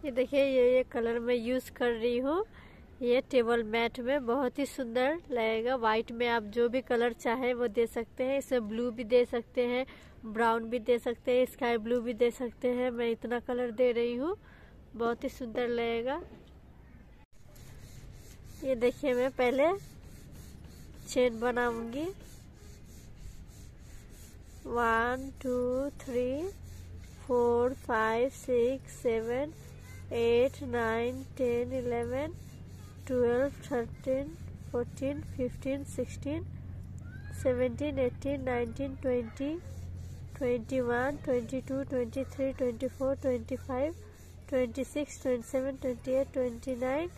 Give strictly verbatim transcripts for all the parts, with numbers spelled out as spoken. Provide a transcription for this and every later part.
ये देखिए, ये ये कलर मैं यूज़ कर रही हूँ। ये टेबल मैट में बहुत ही सुंदर लगेगा। वाइट में आप जो भी कलर चाहे वो दे सकते हैं। इसमें ब्लू भी दे सकते हैं, ब्राउन भी दे सकते हैं, स्काई ब्लू भी दे सकते हैं। मैं इतना कलर दे रही हूँ, बहुत ही सुंदर लगेगा। ये देखिए, मैं पहले चेन बनाऊंगी। One two three four five six seven eight nine ten eleven twelve thirteen fourteen fifteen sixteen seventeen eighteen nineteen twenty twenty one twenty two twenty three twenty four twenty five twenty six twenty seven twenty eight twenty nine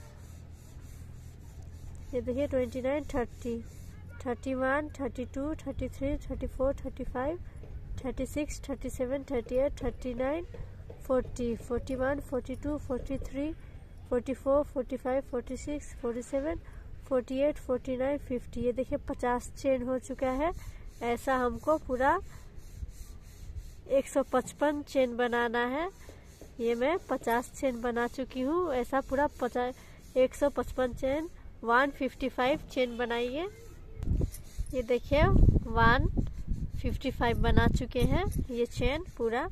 ये देखिए twenty nine thirty thirty one thirty two thirty three thirty four thirty five thirty six thirty seven thirty eight thirty nine forty forty one forty two forty three forty four forty five forty six forty seven forty eight forty nine fifty. ये देखिए पचास chain हो चुका है। ऐसा हमको पूरा एक सौ पचपन चेन बनाना है। ये मैं पचास चेन बना चुकी हूँ। ऐसा पूरा पचास एक सौ पचपन chain one fifty five chain बनाइए। ये देखिए वन फिफ्टी फाइव बना चुके हैं ये चेन पूरा।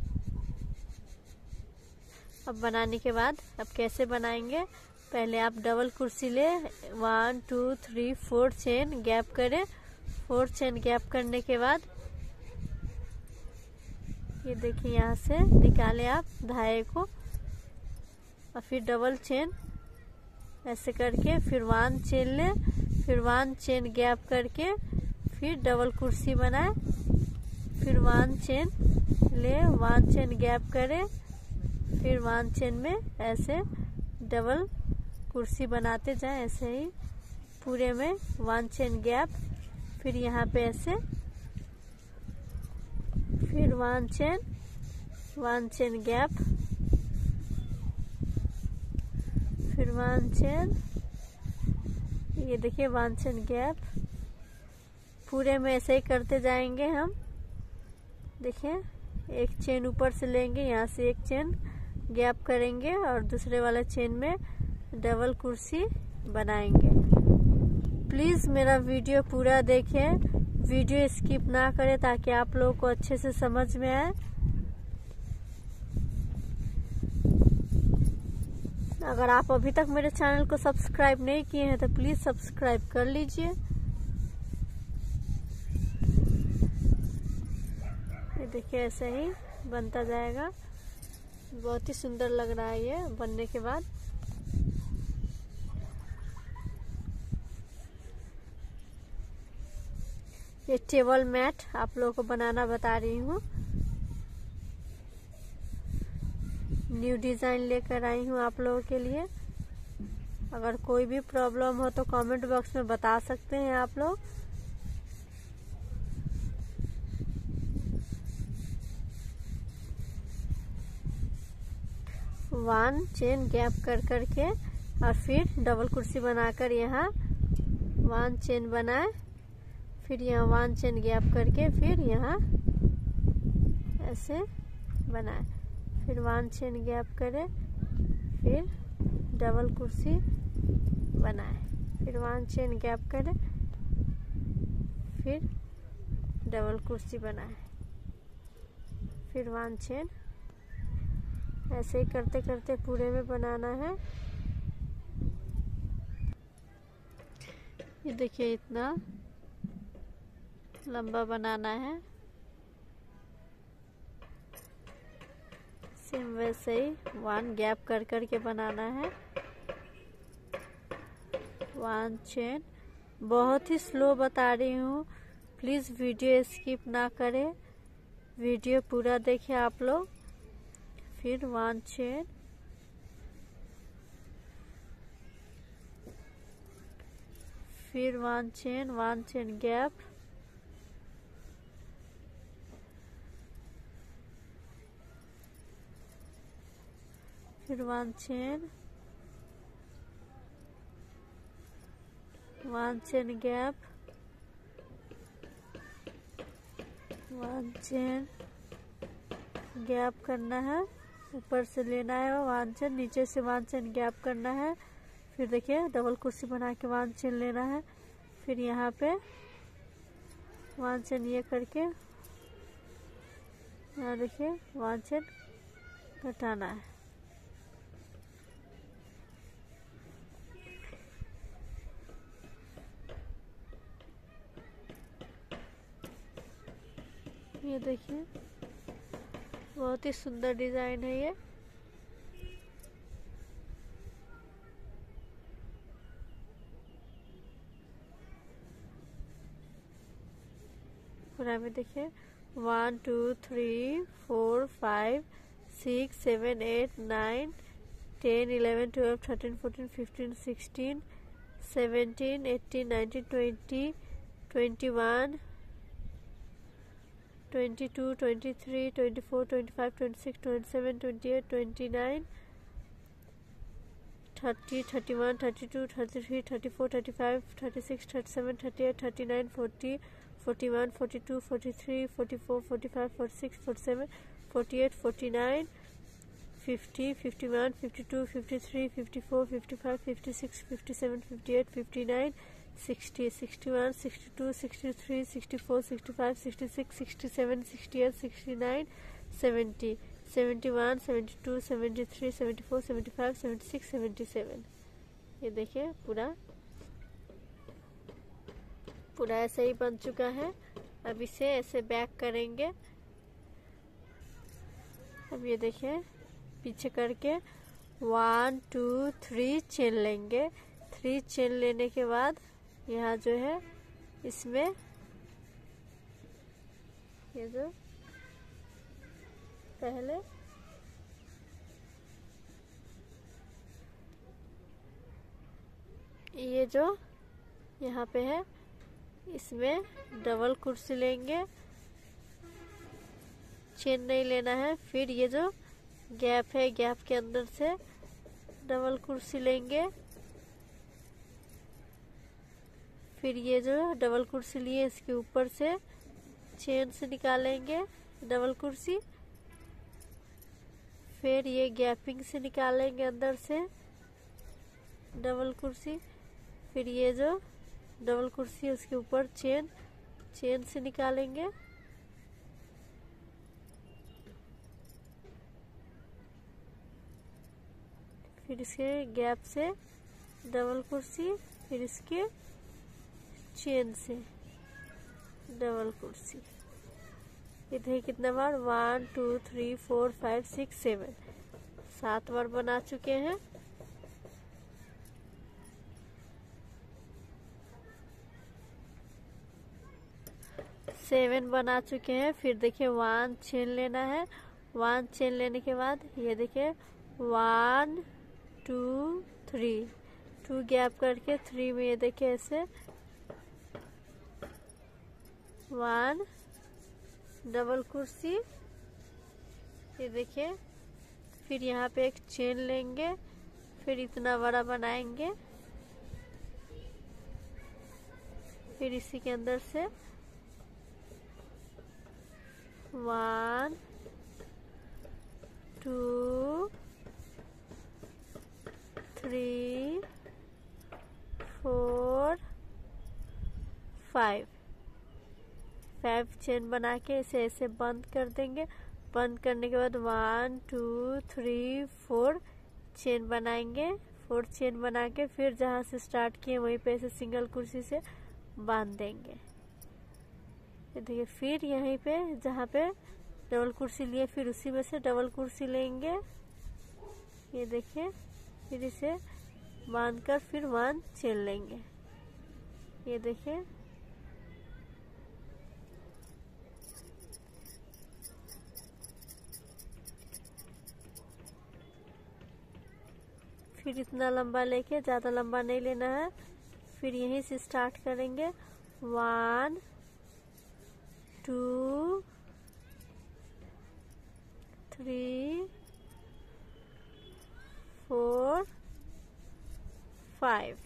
अब बनाने के बाद अब कैसे बनाएंगे, पहले आप डबल कुर्सी ले, one two three four chain gap करें। फोर चेन गैप करने के बाद ये देखिए यहाँ से निकालें आप धागे को और फिर डबल चेन ऐसे करके फिर वन चेन ले, फिर वन चेन गैप करके फिर डबल कुर्सी बनाए, फिर वन चेन ले, वन चेन गैप करें, फिर वन चेन में ऐसे डबल कुर्सी बनाते जाएं। ऐसे ही पूरे में वन चेन गैप, फिर यहाँ पे ऐसे, फिर one chain one chain gap, फिर वन चेन, ये देखिए वन चेन गैप। पूरे में ऐसे ही करते जाएंगे हम। देखिए एक चेन ऊपर से लेंगे, यहाँ से एक चेन गैप करेंगे और दूसरे वाले चेन में डबल कुर्सी बनाएंगे। प्लीज़ मेरा वीडियो पूरा देखें, वीडियो स्किप ना करें ताकि आप लोगों को अच्छे से समझ में आए। अगर आप अभी तक मेरे चैनल को सब्सक्राइब नहीं किए हैं तो प्लीज़ सब्सक्राइब कर लीजिए। ये देखिए ऐसे ही बनता जाएगा। बहुत ही सुंदर लग रहा है ये बनने के बाद। ये टेबल मैट आप लोगों को बनाना बता रही हूँ। न्यू डिजाइन लेकर आई हूँ आप लोगों के लिए। अगर कोई भी प्रॉब्लम हो तो कमेंट बॉक्स में बता सकते हैं आप लोग। वन चेन गैप कर करके और फिर डबल कुर्सी बनाकर यहाँ वन चेन बनाए, फिर यहाँ वन चेन गैप करके फिर यहाँ ऐसे बनाए, फिर वन चेन गैप करें, फिर डबल कुर्सी बनाए, फिर वन चेन गैप करें, फिर डबल कुर्सी बनाए, फिर वन चेन। ऐसे ही करते करते पूरे में बनाना है। ये देखिए इतना लंबा बनाना है। सेम वैसे ही वन गैप कर कर के बनाना है। वन चेन बहुत ही स्लो बता रही हूँ, प्लीज़ वीडियो स्किप ना करें, वीडियो पूरा देखें आप लोग। फिर वन चेन, फिर one chain one chain gap, फिर one chain one chain gap, one chain gap करना है, ऊपर से लेना है वन चेन, नीचे से वन चेन गैप करना है। फिर देखिए डबल कुर्सी बना के वन चेन लेना है। फिर यहाँ पे वन चेन ये करके यहाँ देखिए वन चेन घटाना है। ये देखिए बहुत ही सुंदर डिजाइन है ये। पूरा में देखिए one two three four five six seven eight nine ten eleven twelve thirteen fourteen fifteen sixteen seventeen eighteen nineteen twenty twenty one twenty two twenty three twenty four twenty five twenty six twenty seven twenty eight twenty nine thirty thirty one thirty two thirty three thirty four thirty five thirty six thirty seven thirty eight thirty nine forty forty one forty two forty three forty four forty five forty six forty seven forty eight forty nine fifty fifty one fifty two fifty three fifty four fifty five fifty six fifty seven fifty eight fifty nine sixty sixty one sixty two sixty three sixty four sixty five sixty six sixty seven sixty eight sixty nine seventy seventy one seventy two seventy three seventy four seventy five seventy six seventy seven. ये देखिए पूरा पूरा ऐसे ही बन चुका है। अब इसे ऐसे बैक करेंगे। अब ये देखिए पीछे करके वन टू थ्री चेन लेंगे। थ्री चेन लेने के बाद यहाँ जो है इसमें ये जो पहले ये जो यहाँ पे है इसमें डबल कुर्सी लेंगे, चेन नहीं लेना है। फिर ये जो गैप है गैप के अंदर से डबल कुर्सी लेंगे। फिर ये जो डबल कुर्सी लिए इसके ऊपर से चेन से निकालेंगे डबल कुर्सी। फिर ये गैपिंग से निकालेंगे अंदर से डबल कुर्सी। फिर ये जो डबल कुर्सी उसके ऊपर चेन चेन से निकालेंगे। फिर इसके गैप से डबल कुर्सी, फिर इसके चेन से डबल कुर्सी। इधर कितना बार one two three four five six seven सात बार बना चुके हैं। सेवन बना चुके हैं। फिर देखिए वन चेन लेना है। वन चेन लेने के बाद ये देखिए one two three two gap करके थ्री में ये देखिए ऐसे वन डबल कुर्सी। ये देखिए फिर यहाँ पे एक चेन लेंगे। फिर इतना बड़ा बनाएंगे। फिर इसी के अंदर से one two three four five five chain बना के इसे ऐसे बंद कर देंगे। बंद करने के बाद one two three four chain बनाएंगे। फोर चेन बना के फिर जहाँ से स्टार्ट किए वहीं पे ऐसे सिंगल कुर्सी से बांध देंगे। ये देखिए फिर यहीं पे जहाँ पे डबल कुर्सी लिए फिर उसी में से डबल कुर्सी लेंगे। ये देखिए फिर इसे बांध कर फिर वन चेन लेंगे। ये देखिए फिर इतना लंबा लेके, ज़्यादा लंबा नहीं लेना है। फिर यहीं से स्टार्ट करेंगे one two three four five.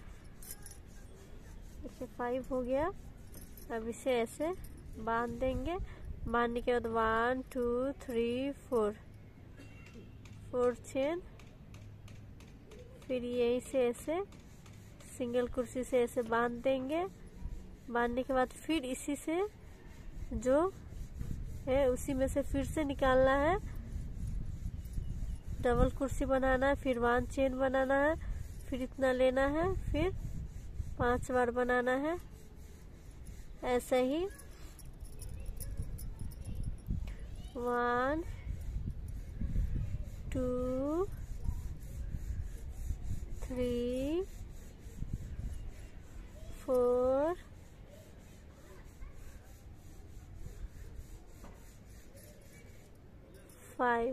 देखिए फाइव हो गया। अब इसे ऐसे बांध देंगे। बांधने के बाद one two three four four chain, फिर यहीं से ऐसे सिंगल कुर्सी से ऐसे बांध देंगे। बांधने के बाद फिर इसी से जो है उसी में से फिर से निकालना है, डबल कुर्सी बनाना है, फिर वन चेन बनाना है, फिर इतना लेना है, फिर पांच बार बनाना है। ऐसा ही one two three four five,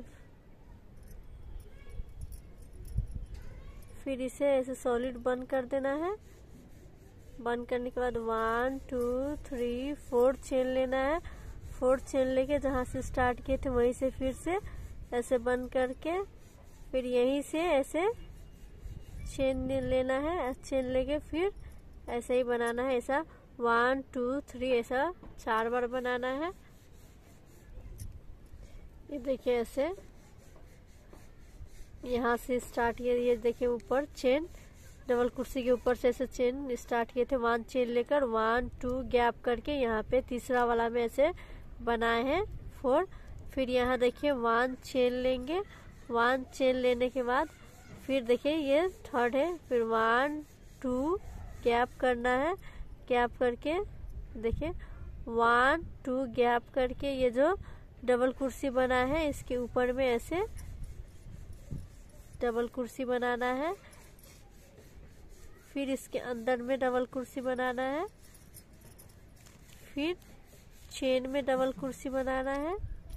फिर इसे ऐसे सॉलिड बंद कर देना है। बंद करने के बाद one two three four chain लेना है। फोर चेन लेके जहाँ से स्टार्ट किए थे वहीं से फिर से ऐसे बंद करके फिर यहीं से ऐसे चेन लेना है। चेन लेके फिर ऐसे ही बनाना है। ऐसा वन टू थ्री ऐसा चार बार बनाना है। ये देखिए ऐसे यहाँ से स्टार्ट किए, ये देखिए ऊपर चेन डबल कुर्सी के ऊपर से ऐसे चेन स्टार्ट किए थे। वन चेन लेकर वन टू गैप करके यहाँ पे तीसरा वाला में ऐसे बनाए हैं फोर। फिर यहाँ देखिए वन चेन लेंगे। वन चेन लेने के बाद फिर देखिए ये थर्ड है। फिर वन टू गैप करना है। गैप करके देखिए वन टू गैप करके ये जो डबल कुर्सी बना है इसके ऊपर में ऐसे डबल कुर्सी बनाना है। फिर इसके अंदर में डबल कुर्सी बनाना है। फिर चेन में डबल कुर्सी बनाना है।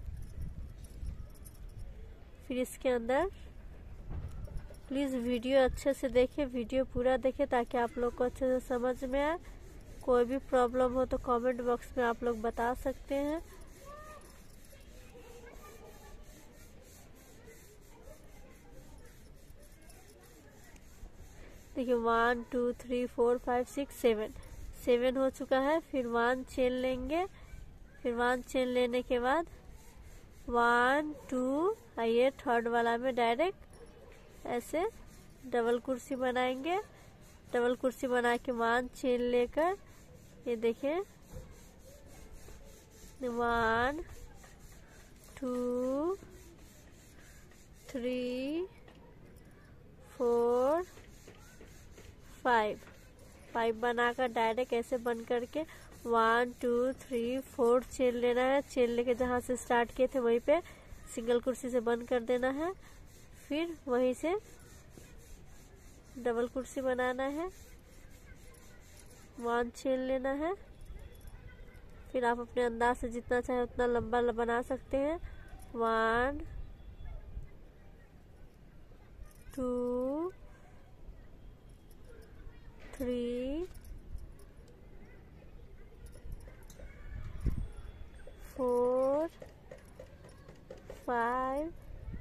फिर इसके अंदर प्लीज़ वीडियो अच्छे से देखें, वीडियो पूरा देखें ताकि आप लोग को अच्छे से समझ में आए। कोई भी प्रॉब्लम हो तो कमेंट बॉक्स में आप लोग बता सकते हैं। देखिए one two three four five six seven, seven हो चुका है। फिर वन चेन लेंगे। फिर वन चेन लेने के बाद वन टू आइए थर्ड वाला में डायरेक्ट ऐसे डबल कुर्सी बनाएंगे। डबल कुर्सी बना के वन चेन लेकर ये देखिए one two three four five, five बनाकर डायरेक्ट ऐसे बंद करके one two three four chain लेना है। चेन लेके जहाँ से स्टार्ट किए थे वहीं पे सिंगल कुर्सी से बंद कर देना है। फिर वहीं से डबल कुर्सी बनाना है। वन चेन लेना है। फिर आप अपने अंदाज से जितना चाहे उतना लंबा बना सकते हैं। One two three four five,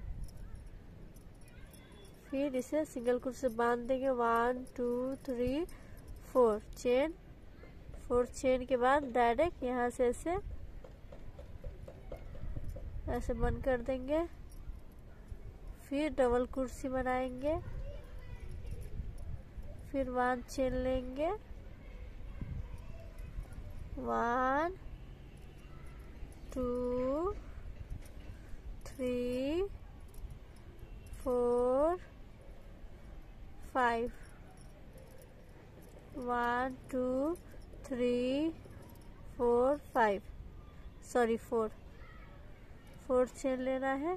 फिर इसे सिंगल कुर्सी से बांध देंगे। One two three four chain, four chain के बाद डायरेक्ट यहाँ से ऐसे ऐसे बंद कर देंगे। फिर डबल कुर्सी बनाएंगे। फिर वन चेन लेंगे। One two three four five, one two three four five, sorry four, four chain लेना है।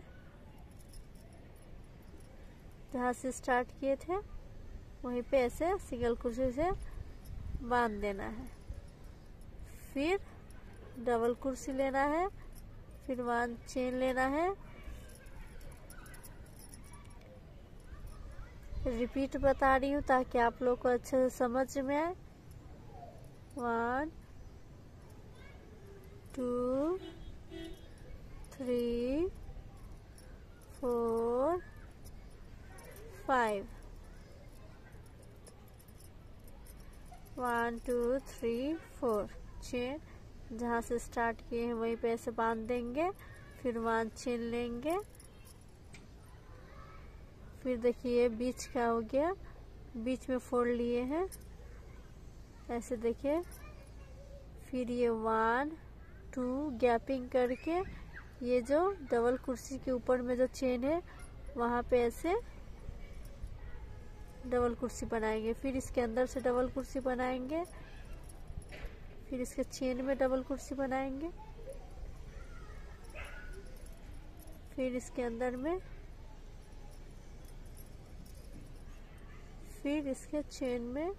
जहाँ से स्टार्ट किए थे वहीं पे ऐसे सिंगल कुर्सी से बांध देना है। फिर डबल कुर्सी लेना है। फिर वन चेन लेना है। रिपीट बता रही हूँ ताकि आप लोग को अच्छे से समझ में आए। One two three four five, one two three four chain, जहाँ से स्टार्ट किए हैं वहीं पे ऐसे बांध देंगे। फिर वन चेन लेंगे। फिर देखिए बीच का हो गया, बीच में फोल्ड लिए हैं ऐसे देखिए। फिर ये वन टू गैपिंग करके ये जो डबल कुर्सी के ऊपर में जो चेन है वहाँ पे ऐसे डबल कुर्सी बनाएंगे। फिर इसके अंदर से डबल कुर्सी बनाएंगे, फिर इसके चेन में डबल कुर्सी बनाएंगे, फिर इसके अंदर में, फिर इसके चेन में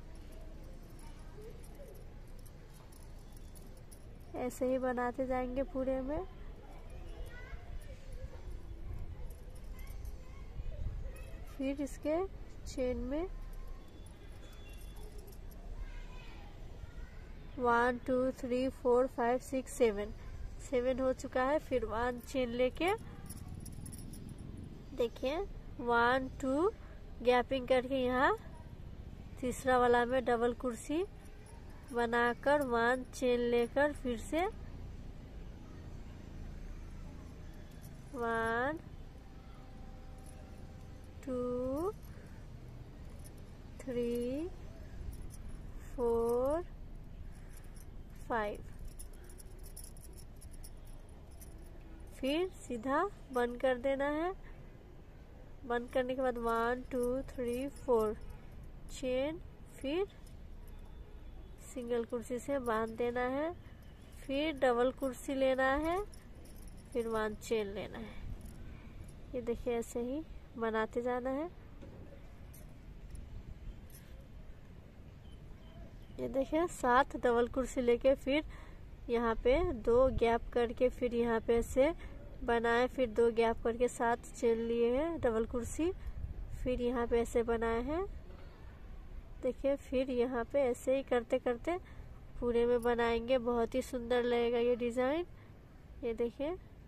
ऐसे ही बनाते जाएंगे पूरे में। फिर इसके चेन में one two three four five six seven seven हो चुका है। फिर वन चेन लेके देखिए वन टू गैपिंग करके यहाँ तीसरा वाला में डबल कुर्सी बनाकर वन चेन लेकर फिर से one two three four five, फिर सीधा बंद कर देना है। बंद करने के बाद one two three four chain, फिर सिंगल कुर्सी से बांध देना है, फिर डबल कुर्सी लेना है, फिर वन चेन लेना है। ये देखिए ऐसे ही बनाते जाना है। ये देखिए सात डबल कुर्सी लेके फिर यहाँ पे दो गैप करके फिर यहाँ पे ऐसे बनाए, फिर दो गैप करके सात चेन लिए हैं डबल कुर्सी, फिर यहाँ पे ऐसे बनाए हैं देखिए। फिर यहाँ पे ऐसे ही करते करते पूरे में बनाएंगे, बहुत ही सुंदर लगेगा ये डिजाइन। ये देखिए,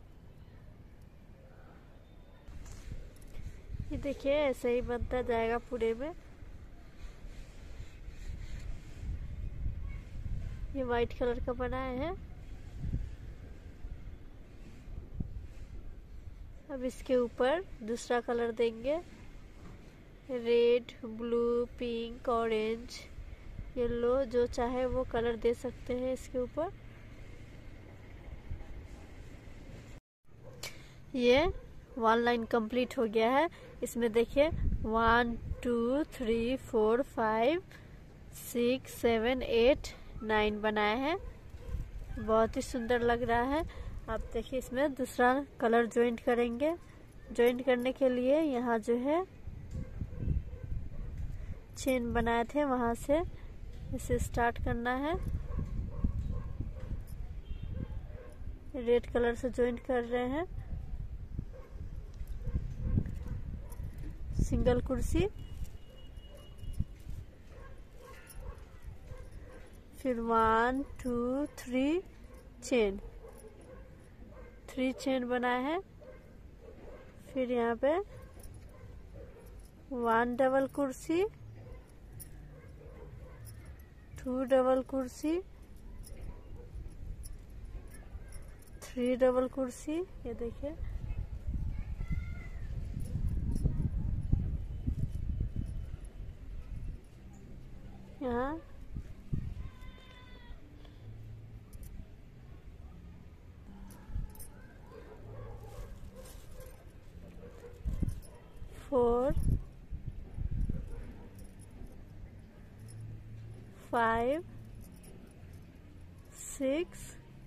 ये देखिए ऐसे ही बनता जाएगा पूरे में। ये वाइट कलर का बनाया है। अब इसके ऊपर दूसरा कलर देंगे, red, blue, pink, orange, yellow, जो चाहे वो कलर दे सकते हैं इसके ऊपर। ये वन लाइन कंप्लीट हो गया है। इसमें देखिए one two three four five six seven eight nine बनाए हैं, बहुत ही सुंदर लग रहा है। अब देखिए इसमें दूसरा कलर ज्वाइंट करेंगे। ज्वाइंट करने के लिए यहाँ जो है चेन बनाए थे वहां से इसे स्टार्ट करना है। रेड कलर से ज्वाइंट कर रहे हैं। सिंगल कुर्सी, फिर one two three chain, three chain बनाए हैं। फिर यहाँ पे वन डबल कुर्सी, टू डबल कुर्सी, थ्री डबल कुर्सी। ये देखिए यहाँ फोर फाइव सिक्स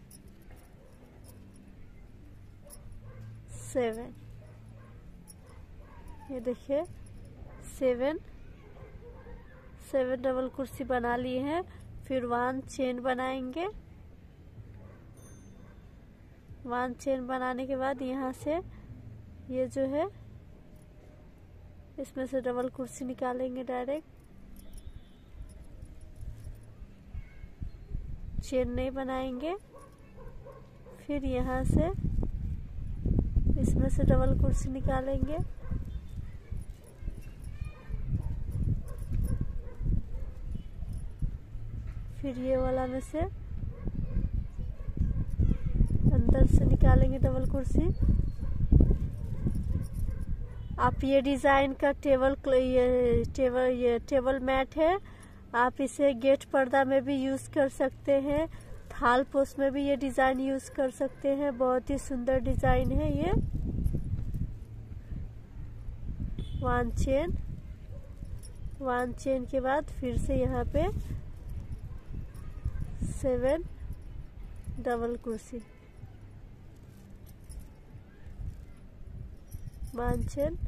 सेवन। ये देखिए सेवन सेवन डबल कुर्सी बना लिए हैं। फिर वन चेन बनाएंगे। वन चेन बनाने के बाद यहाँ से ये जो है इसमें से डबल कुर्सी निकालेंगे डायरेक्ट, चेन नहीं बनाएंगे। फिर यहाँ से इसमें से डबल कुर्सी निकालेंगे, फिर ये वाला में से अंदर से निकालेंगे डबल कुर्सी, आप ये डिज़ाइन का टेबल ये टेबल ये टेबल मैट है, आप इसे गेट पर्दा में भी यूज़ कर सकते हैं, थाल पोस्ट में भी ये डिज़ाइन यूज़ कर सकते हैं। बहुत ही सुंदर डिज़ाइन है ये। वन चेन, वन चेन के बाद फिर से यहाँ पे सेवन डबल कुर्सी, one chain,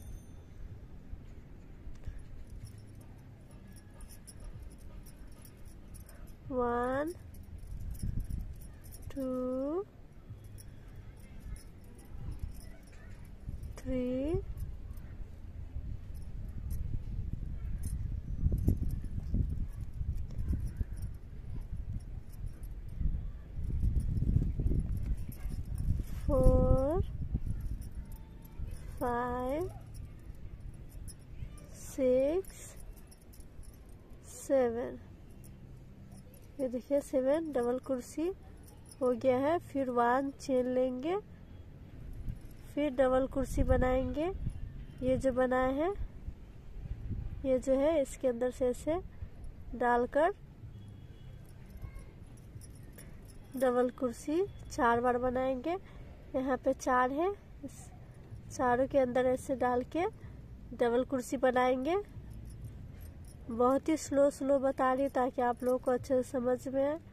one two three four five six seven. ये देखिए सेवन डबल कुर्सी हो गया है। फिर वन चेन लेंगे, फिर डबल कुर्सी बनाएंगे। ये जो बनाए हैं ये जो है इसके अंदर से ऐसे डालकर डबल कुर्सी चार बार बनाएंगे। यहाँ पे चार है, इस चारों के अंदर ऐसे डाल के डबल कुर्सी बनाएंगे। बहुत ही स्लो स्लो बता रही हूँ ताकि आप लोगों को अच्छे से समझ में आए।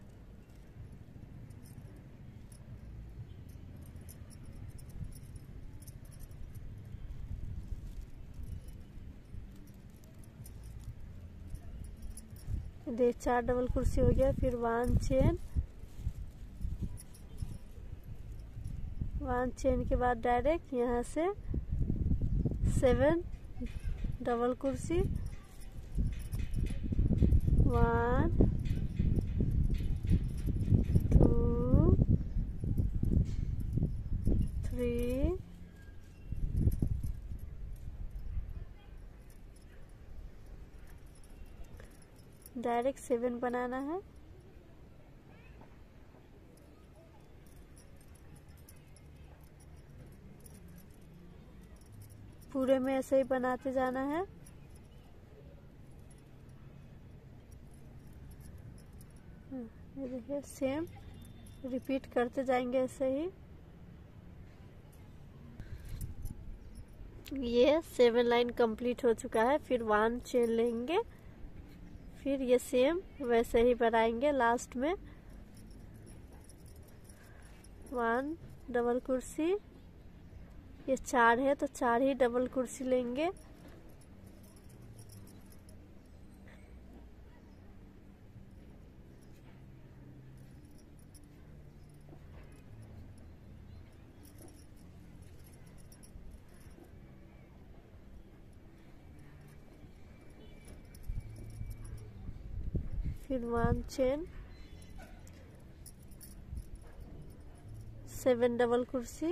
देख चार डबल कुर्सी हो गया। फिर वन चेन, वन चेन के बाद डायरेक्ट यहाँ से सेवन डबल कुर्सी, one two three direct seven बनाना है। पूरे में ऐसे ही बनाते जाना है। ये देखिए सेम रिपीट करते जाएंगे ऐसे ही। ये सेवन लाइन कंप्लीट हो चुका है। फिर वन चेन लेंगे, फिर ये सेम वैसे ही बनाएंगे। लास्ट में वन डबल कुर्सी, ये चार है तो चार ही डबल कुर्सी लेंगे। फिर वन चेन, सेवन डबल कुर्सी,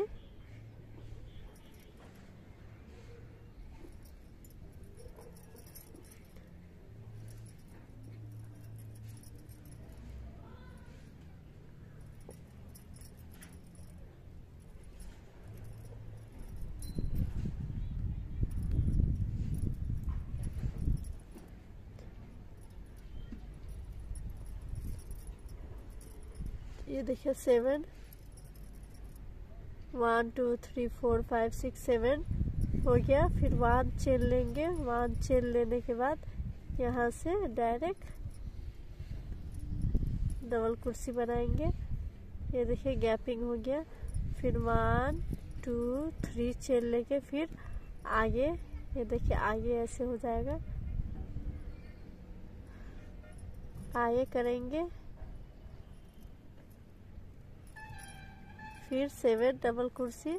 ये देखिए seven, one two three four five six seven हो गया। फिर वन चेन लेंगे, वन चेन लेने के बाद यहाँ से डायरेक्ट डबल कुर्सी बनाएंगे। ये देखिए गैपिंग हो गया। फिर वन टू थ्री चेन लेके फिर आगे, ये देखिए आगे ऐसे हो जाएगा, आगे करेंगे। फिर सेवन डबल कुर्सी,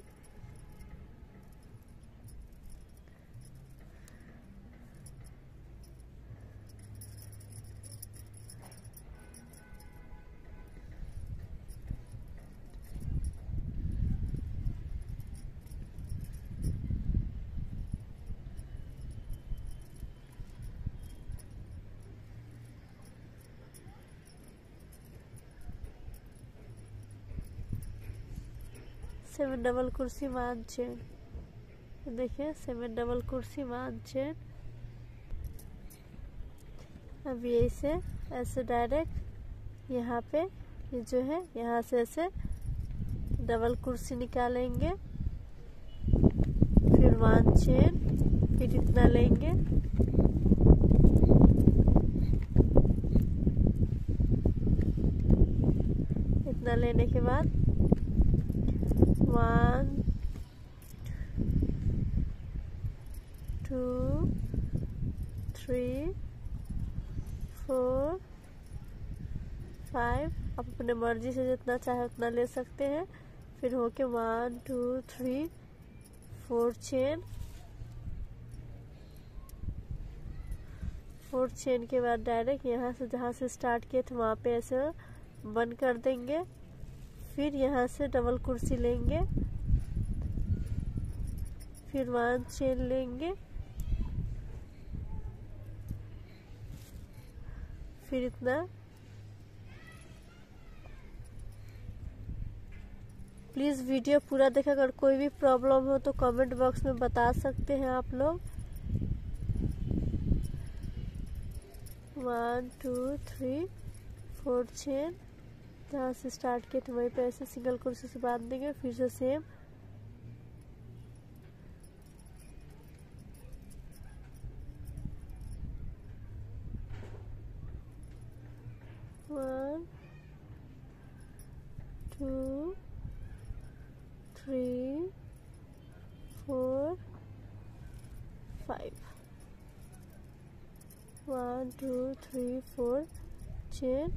सेवन डबल कुर्सी, वन चेन। देखिए सेवन डबल कुर्सी वन चेन। अब ये इसे ऐसे डायरेक्ट यहाँ पे ये जो है यहाँ से ऐसे डबल कुर्सी निकालेंगे, फिर वन चेन, फिर इतना लेंगे, इतना लेने के बाद one two three four five, आप अपने मर्जी से जितना चाहे उतना ले सकते हैं। फिर हो के one two three four chain, four chain के बाद डायरेक्ट यहाँ से जहाँ से स्टार्ट किए थे वहाँ पे ऐसे बंद कर देंगे। फिर यहाँ से डबल कुर्सी लेंगे, फिर वन चेन लेंगे, फिर इतना। प्लीज़ वीडियो पूरा देखें, अगर कोई भी प्रॉब्लम हो तो कमेंट बॉक्स में बता सकते हैं आप लोग। One two three four chain, जहाँ से स्टार्ट किए थे वहीं पे ऐसे सिंगल कुर्सी से बांध देंगे। फिर से same one two three four five, one two three four chain,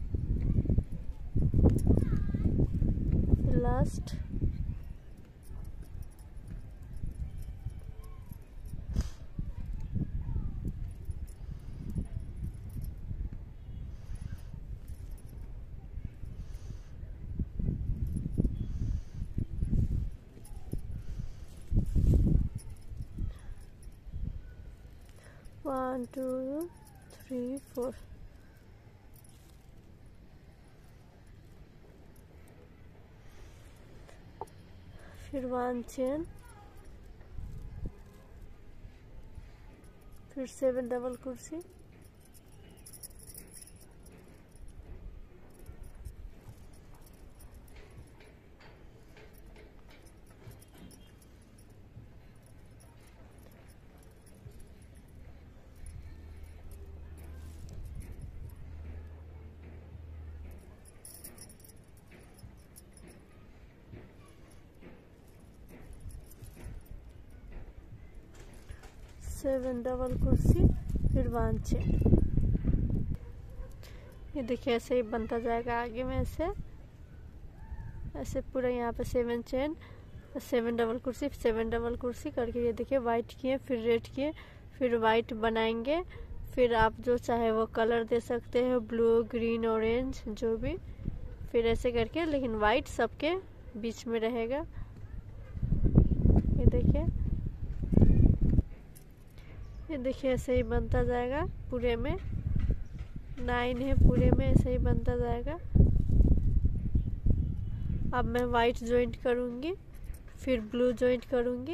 last one two three four. फिर वन चेन, फिर सेवन डबल कुर्सी, सेवन डबल कुर्सी, फिर वन चेन। ये देखिए ऐसे ही बनता जाएगा आगे में, ऐसे ऐसे पूरा यहाँ पे सेवन चेन, सेवन डबल कुर्सी, सेवन डबल कुर्सी करके ये देखिए वाइट किए, फिर रेड किए, फिर वाइट बनाएंगे। फिर आप जो चाहे वो कलर दे सकते हैं, ब्लू ग्रीन ऑरेंज जो भी, फिर ऐसे करके, लेकिन वाइट सबके बीच में रहेगा। ये देखिए ये देखिए ऐसे ही बनता जाएगा पूरे में, नाइन है पूरे में, ऐसे ही बनता जाएगा। अब मैं वाइट जॉइंट करूँगी, फिर ब्लू जॉइंट करूँगी।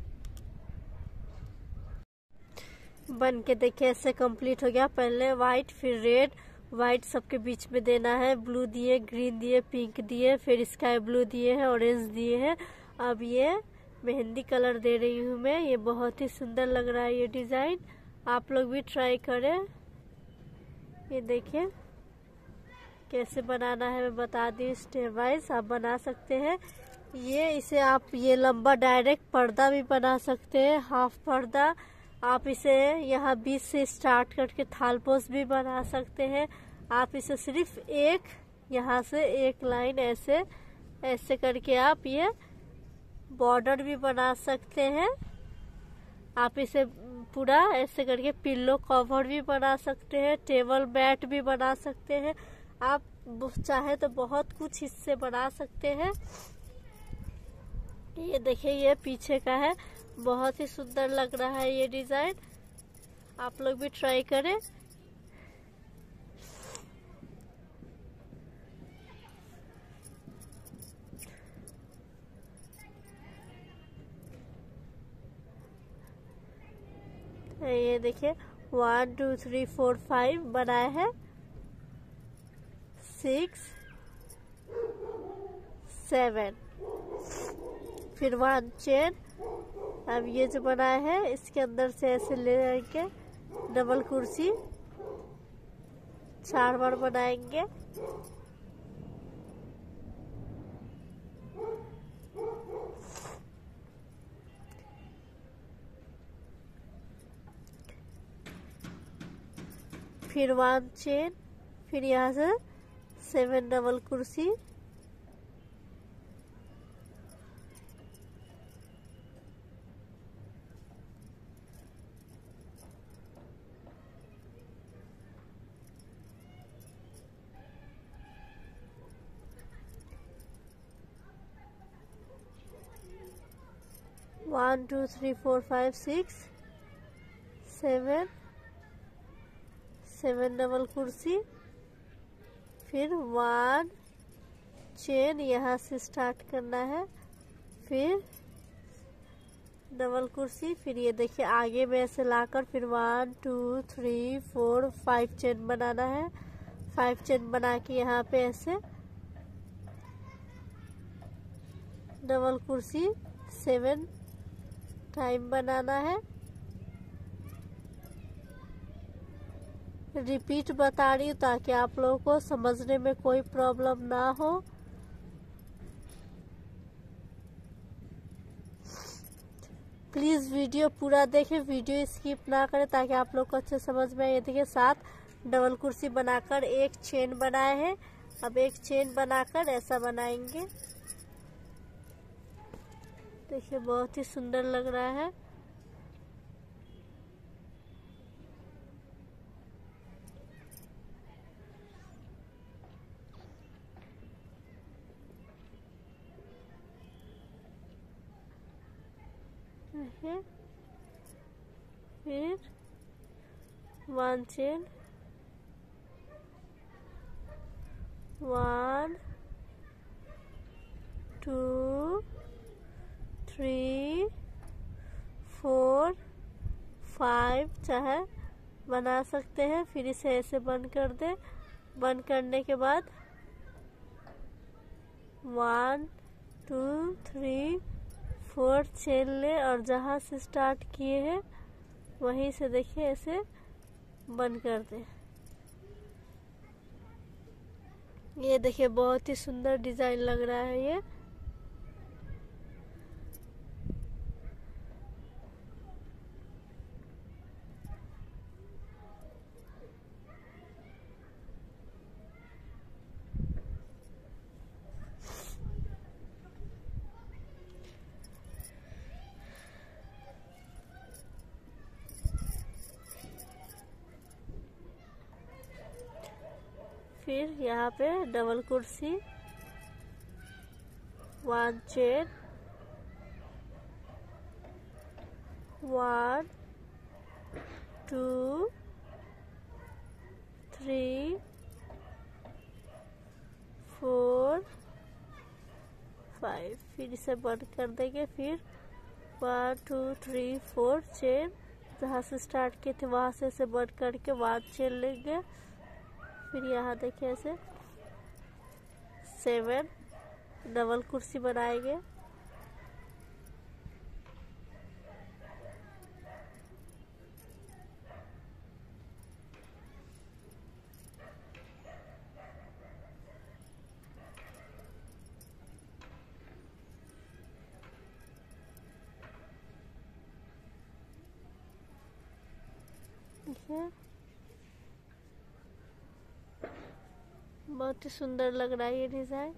बन के देखिए ऐसे कंप्लीट हो गया। पहले वाइट, फिर रेड, वाइट सबके बीच में देना है, ब्लू दिए, ग्रीन दिए, पिंक दिए, फिर स्काई ब्लू दिए हैं, ऑरेंज दिए हैं। अब ये मेहंदी कलर दे रही हूँ मैं। ये बहुत ही सुंदर लग रहा है ये डिज़ाइन, आप लोग भी ट्राई करें। ये देखिए कैसे बनाना है मैं बता दी स्टेप वाइज, आप बना सकते हैं। ये इसे आप ये लंबा डायरेक्ट पर्दा भी बना सकते हैं, हाफ पर्दा। आप इसे यहाँ बीच से स्टार्ट करके थालपोस भी बना सकते हैं। आप इसे सिर्फ एक यहाँ से एक लाइन ऐसे ऐसे करके आप ये बॉर्डर भी बना सकते हैं। आप इसे पूरा ऐसे करके पिल्लो कवर भी बना सकते हैं, टेबल मैट भी बना सकते हैं। आप चाहे तो बहुत कुछ इससे बना सकते हैं। ये देखिए ये पीछे का है, बहुत ही सुंदर लग रहा है ये डिजाइन, आप लोग भी ट्राई करें। ये देखिए one two three four five बनाए हैं, सिक्स सेवन, फिर वन चेन। अब ये जो बनाए हैं इसके अंदर से ऐसे ले जाएंगे, डबल कुर्सी चार बार बनाएंगे। फिर वन चेन, फिर यहाँ से सेवन डबल कुर्सी, one two three four five six seven, seven double कुर्सी, फिर वन चेन यहाँ से स्टार्ट करना है, फिर डबल कुर्सी, फिर ये देखिए आगे में ऐसे लाकर फिर one two three four five chain बनाना है। फाइव चेन बना के यहाँ पे ऐसे डबल कुर्सी सेवन टाइम बनाना है। रिपीट बता रही हूँ ताकि आप लोगों को समझने में कोई प्रॉब्लम ना हो। प्लीज वीडियो पूरा देखें, वीडियो स्किप ना करें ताकि आप लोग को अच्छे समझ में आए। ये देखिए सात डबल कुर्सी बनाकर एक चेन बनाए हैं। अब एक चेन बनाकर ऐसा बनाएंगे। देखिए बहुत ही सुंदर लग रहा है। फिर one chain, one two three four five चाहे बना सकते हैं। फिर इसे ऐसे बंद कर दे। बंद करने के बाद one two three four chain ले और जहाँ से स्टार्ट किए हैं वहीं से देखिए ऐसे बंद कर दे। ये देखिए बहुत ही सुंदर डिजाइन लग रहा है ये। फिर यहाँ पे डबल कुर्सी, one chain, one two three four five, फिर इसे बंद कर देंगे। फिर one two three four chain, जहाँ से स्टार्ट किए थे वहाँ से इसे बंद करके वन चेन लेंगे। फिर यहाँ देखिए ऐसे सेवन डबल कुर्सी बनाएंगे। देखिए बहुत ही सुंदर लग रहा है ये डिजाइन।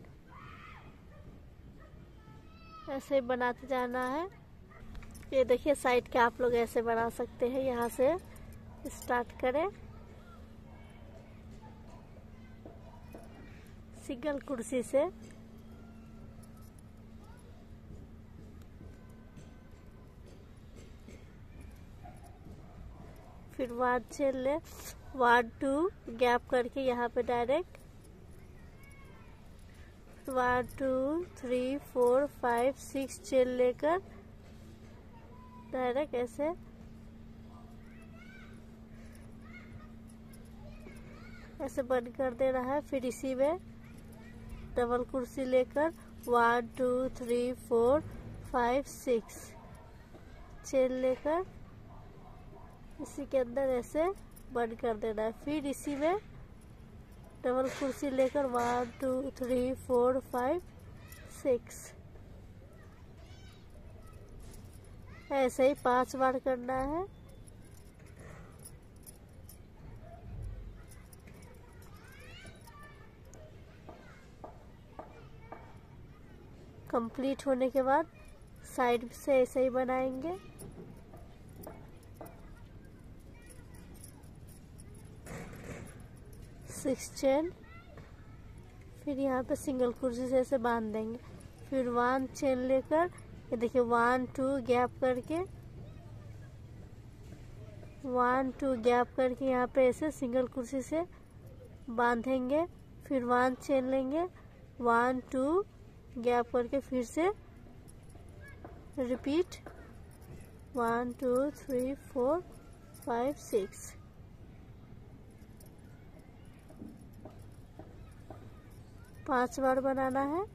ऐसे ही बनाते जाना है। ये देखिए साइड के आप लोग ऐसे बना सकते हैं। यहाँ से स्टार्ट करें, सिंगल कुर्सी से फिर वन चेन ले, वन टू गैप करके यहाँ पे direct one two three four five six chain लेकर डायरेक्ट ऐसे ऐसे बंद कर देना है। फिर इसी में डबल कुर्सी लेकर one two three four five six chain लेकर इसी के अंदर ऐसे बंद कर देना है। फिर इसी में डबल कुर्सी लेकर one two three four five six ऐसे ही पांच बार करना है। कंप्लीट होने के बाद साइड से ऐसे ही बनाएंगे। सिक्स चेन, फिर यहाँ पे सिंगल कुर्सी से ऐसे बांध देंगे। फिर वन चेन लेकर ये देखिए वन टू गैप करके वन टू गैप करके यहाँ पे ऐसे सिंगल कुर्सी से बांधेंगे। फिर वन चेन लेंगे, वन टू गैप करके फिर से repeat one two three four five six. पांच बार बनाना है।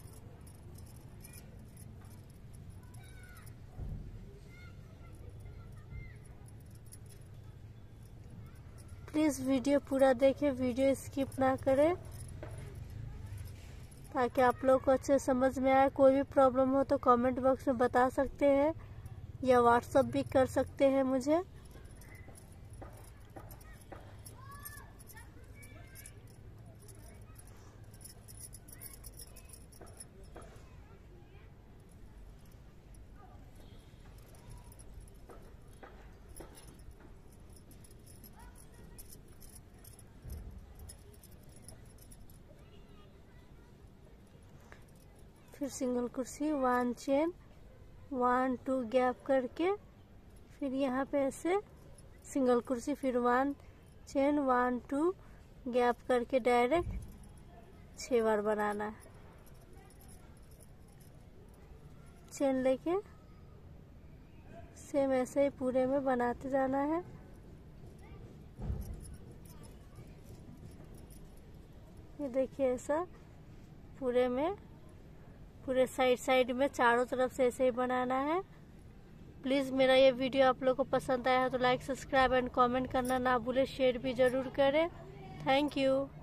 प्लीज वीडियो पूरा देखें, वीडियो स्किप ना करें ताकि आप लोग को अच्छे समझ में आए। कोई भी प्रॉब्लम हो तो कमेंट बॉक्स में बता सकते हैं या व्हाट्सएप भी कर सकते हैं मुझे। फिर सिंगल कुर्सी one chain one two gap करके फिर यहाँ पे ऐसे सिंगल कुर्सी, फिर one chain one two gap करके डायरेक्ट छह बार बनाना है। चेन लेके सेम ऐसे ही पूरे में बनाते जाना है। ये देखिए ऐसा पूरे में पूरे साइड साइड में चारों तरफ से ऐसे ही बनाना है। प्लीज़ मेरा ये वीडियो आप लोगों को पसंद आया है तो लाइक सब्सक्राइब एंड कमेंट करना ना भूले, शेयर भी ज़रूर करें। Thank you.